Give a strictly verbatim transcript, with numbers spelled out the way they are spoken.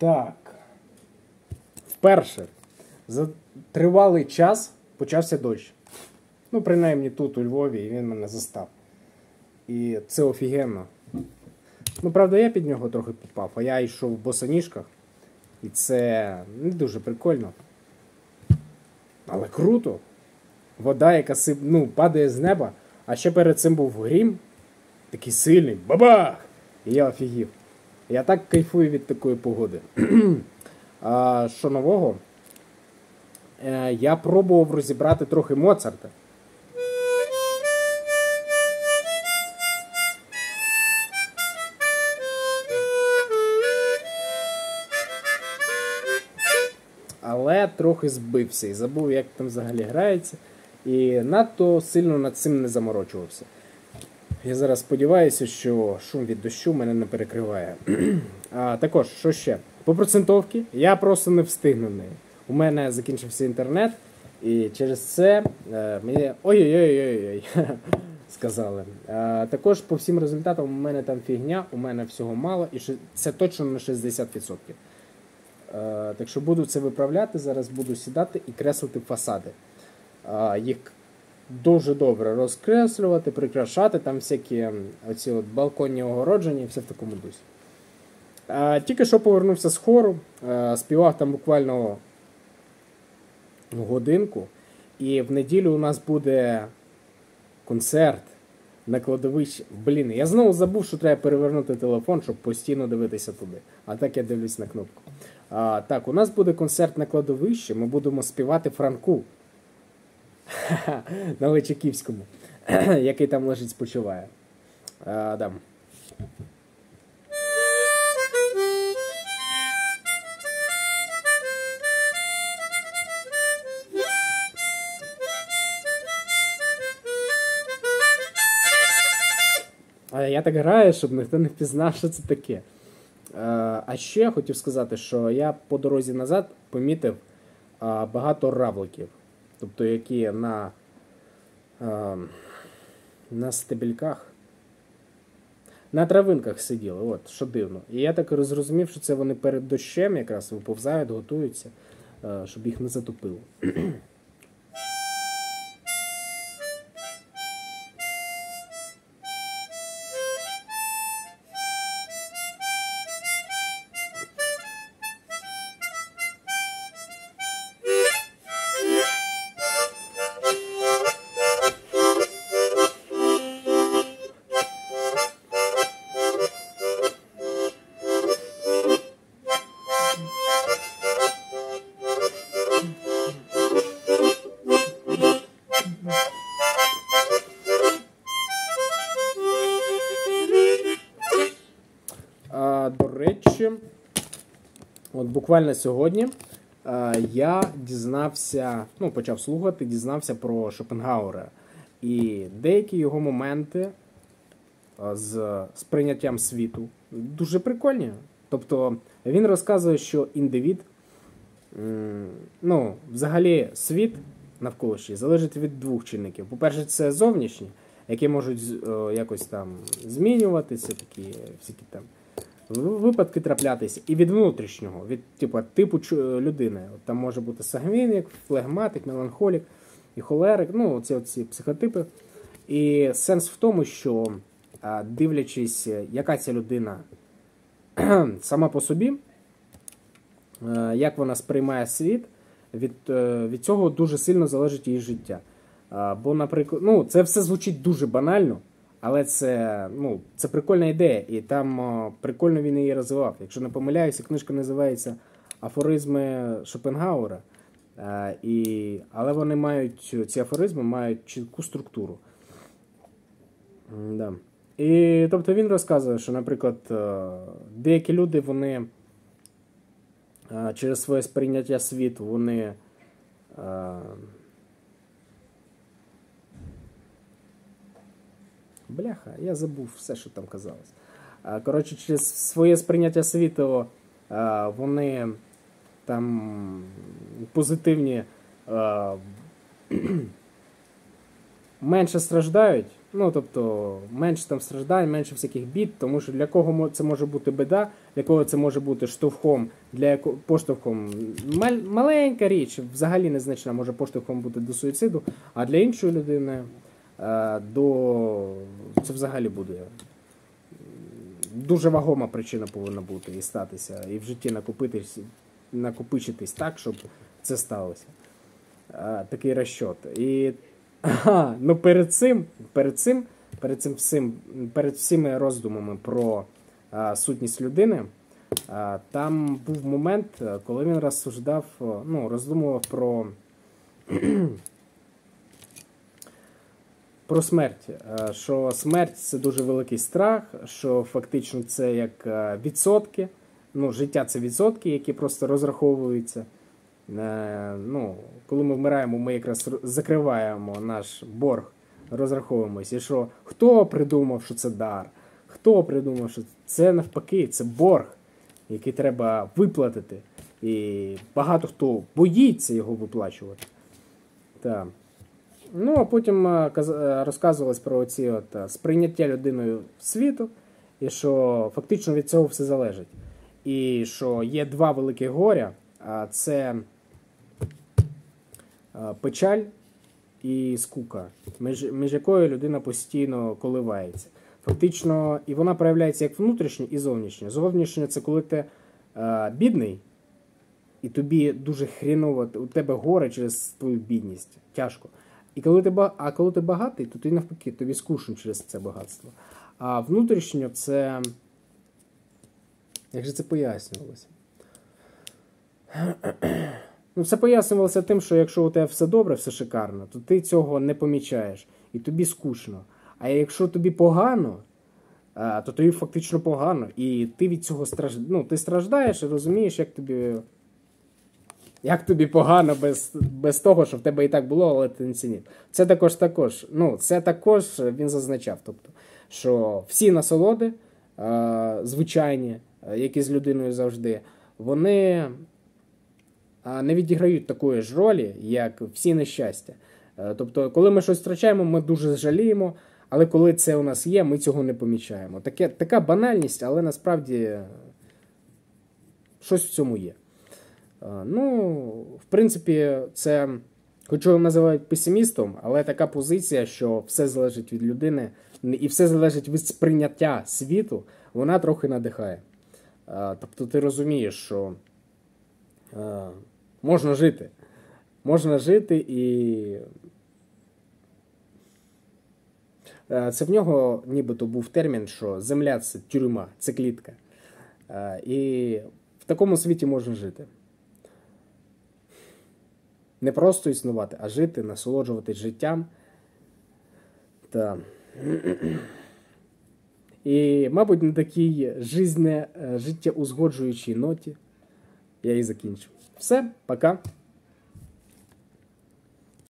Так. Вперше за тривалий час почався дощ. Ну, принаймні тут, у Львові, і він мене застав. І це офігенно. Ну, правда, я під нього трохи попав, а я йшов в босоніжках. І це не дуже прикольно. Але круто. Вода, яка сип... ну, падає з неба, а ще перед цим був грім. Такий сильний. Бабах! І я офігів. Я так кайфую від такої погоди. А що нового? Е, я пробував розібрати трохи Моцарта. Але трохи збився і забув, як там взагалі грається. І надто сильно над цим не заморочувався. Я зараз сподіваюся, що шум від дощу мене не перекриває. А, також, що ще? По процентовці я просто не встигну неї. У мене закінчився інтернет, і через це е, мені ой-ой-ой-ой-ой сказали. А, також по всім результатам у мене там фігня, у мене всього мало, і це точно на шістдесят відсотків. А, так що буду це виправляти, зараз буду сідати і креслити фасади. А, їх дуже добре розкреслювати, прикрашати, там всякі оці от балконні огородження і все в такому дусі. А, тільки що повернувся з хору, а, співав там буквально годинку, і в неділю у нас буде концерт на кладовищі. Блін, я знову забув, що треба перевернути телефон, щоб постійно дивитися туди. А так я дивлюсь на кнопку. А, так, у нас буде концерт на кладовищі, ми будемо співати Франку. На Личаківському, який там лежить, спочиває. А, да. А я так граю, щоб ніхто не впізнав, що це таке. А, а ще хотів сказати, що я по дорозі назад помітив а, багато равликів. Тобто, які на, а, на стебельках, на травинках сиділи, от, що дивно. І я так зрозумів, що це вони перед дощем якраз виповзають, готуються, а, щоб їх не затопило. До речі, от буквально сьогодні е, я дізнався, ну, почав слухати, дізнався про Шопенгауера. І деякі його моменти е, з сприйняттям світу дуже прикольні. Тобто, він розказує, що індивід, м, ну, взагалі світ навколишній залежить від двох чинників. По-перше, це зовнішні, які можуть е, якось там змінюватися, такі всякі там випадки траплятися, і від внутрішнього, від типу, типу людини. От там може бути сангвінік, флегматик, меланхолік і холерик, ну, оці, оці психотипи. І сенс в тому, що дивлячись, яка ця людина сама по собі, як вона сприймає світ, від, від цього дуже сильно залежить її життя. Бо, наприклад, ну, це все звучить дуже банально, але це, ну, це прикольна ідея, і там о, прикольно він її розвивав. Якщо не помиляюся, книжка називається «Афоризми Шопенгауера». А, і, але вони мають, ці афоризми мають чітку структуру. Да. І, тобто він розказує, що, наприклад, деякі люди, вони через своє сприйняття світу, вони Бляха, я забув все, що там казалось. Коротше, через своє сприйняття світу вони там позитивні менше страждають, Ну, тобто, менше там страждань, менше всяких бід, тому що для кого це може бути біда, для кого це може бути штовхом, для яко... поштовхом мал... маленька річ, взагалі незначна, може поштовхом бути до суїциду, а для іншої людини е, до... це взагалі буде дуже вагома причина повинна бути і статися, і в житті накопитись, накопичитись так, щоб це сталося. Е, такий розчот. І Ага, ну перед цим, перед цим, перед цим всім, перед всіми роздумами про а, сутність людини, а, там був момент, коли він розсуждав, ну, роздумував про, про смерть. А, що смерть – це дуже великий страх, що фактично це як а, відсотки, ну, життя – це відсотки, які просто розраховуються. Ну, коли ми вмираємо, ми якраз закриваємо наш борг, розраховуємося. І що хто придумав, що це дар? Хто придумав, що це навпаки, це борг, який треба виплатити. І багато хто боїться його виплачувати. Так. Ну, а потім розказувалось про ці от сприйняття людиною світу, і що фактично від цього все залежить. І що є два великі горя, а це печаль і скука, між, між якою людина постійно коливається. Фактично, і вона проявляється як внутрішньо і зовнішньо. Зовнішньо – це коли ти а, бідний, і тобі дуже хріново, у тебе горе через твою бідність, тяжко. І коли ти, а коли ти багатий, то ти навпаки, тобі скучно через це багатство. А внутрішньо – це, як же це пояснювалося? Ну, це пояснювалося тим, що якщо у тебе все добре, все шикарно, то ти цього не помічаєш, і тобі скучно. А якщо тобі погано, то тобі фактично погано, і ти від цього страж... ну, ти страждаєш і розумієш, як тобі, як тобі погано без, без того, що в тебе і так було, але ти не цінив. Це також, також, ну, це також він зазначав, тобто, що всі насолоди, звичайні, які з людиною завжди, вони не відіграють такої ж ролі, як всі нещастя. Тобто, коли ми щось втрачаємо, ми дуже жаліємо, але коли це у нас є, ми цього не помічаємо. Таке, така банальність, але насправді щось в цьому є. Ну, в принципі, це, хоч його називають песимістом, але така позиція, що все залежить від людини і все залежить від сприйняття світу, вона трохи надихає. Тобто ти розумієш, що можна жити. Можна жити і це в нього нібито був термін, що земля – це тюрма, це клітка. І в такому світі можна жити. Не просто існувати, а жити, насолоджуватись життям. Та... І, мабуть, на такій життєузгоджуючій ноті я і закінчу. Все, пока.